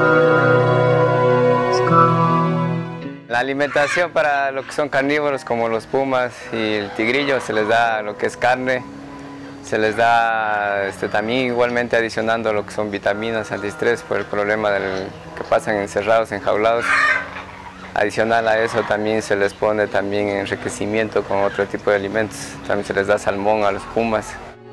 La alimentación para lo que son carnívoros como los pumas y el tigrillo se les da lo que es carne, se les da también igualmente adicionando lo que son vitaminas, antiestrés por el problema que pasan encerrados, enjaulados. Adicional a eso también se les pone también enriquecimiento con otro tipo de alimentos, también se les da salmón a los pumas.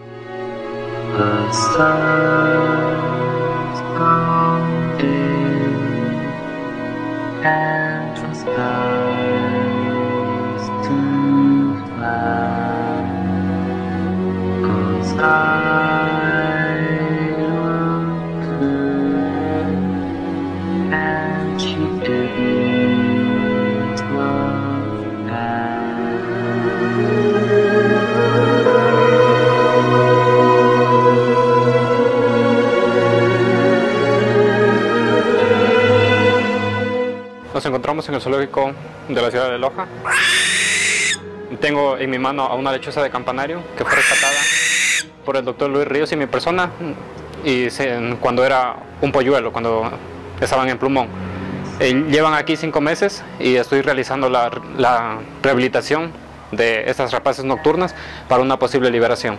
Nos encontramos en el zoológico de la ciudad de Loja. Tengo en mi mano a una lechuza de campanario que fue rescatada por el doctor Luis Ríos y mi persona cuando era un polluelo, cuando estaban en plumón. Llevan aquí 5 meses y estoy realizando la rehabilitación de estas rapaces nocturnas para una posible liberación.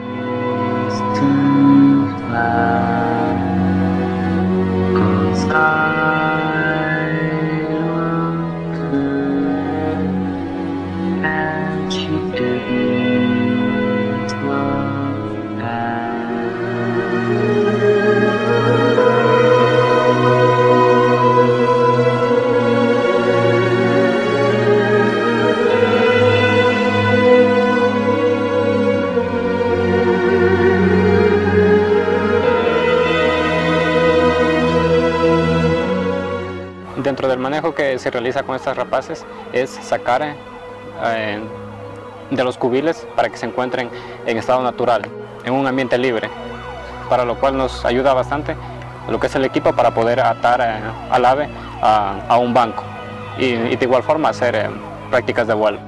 Dentro del manejo que se realiza con estas rapaces es sacar de los cubiles para que se encuentren en estado natural, en un ambiente libre, para lo cual nos ayuda bastante lo que es el equipo para poder atar al ave a un banco y de igual forma hacer prácticas de vuelo.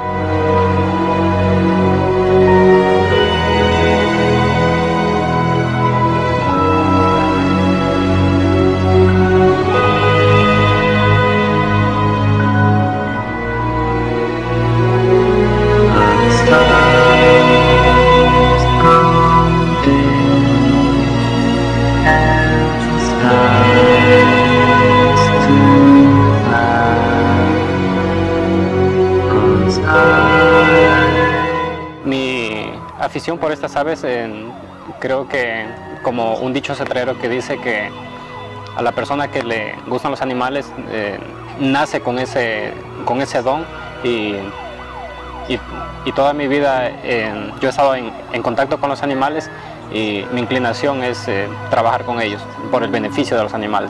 Mi afición por estas aves creo que como un dicho cetrero que dice que a la persona que le gustan los animales nace con ese don y toda mi vida yo he estado en contacto con los animales y mi inclinación es trabajar con ellos por el beneficio de los animales.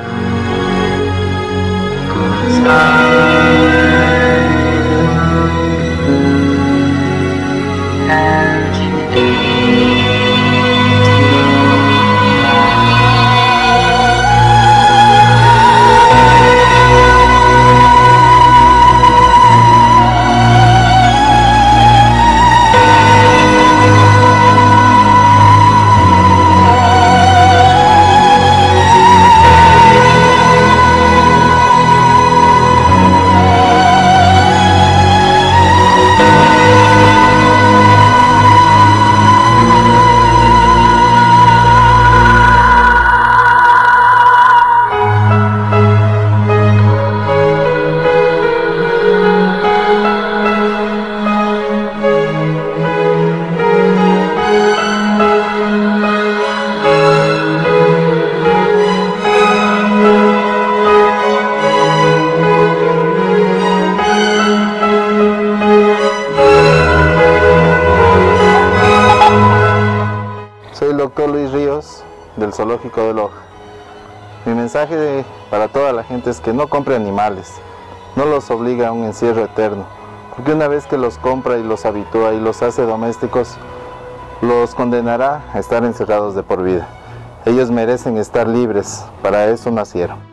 Soy el doctor Luis Ríos del Zoológico de Loja. Mi mensaje para toda la gente es que no compre animales, no los obliga a un encierro eterno, porque una vez que los compra y los habitúa y los hace domésticos, los condenará a estar encerrados de por vida. Ellos merecen estar libres, para eso nacieron.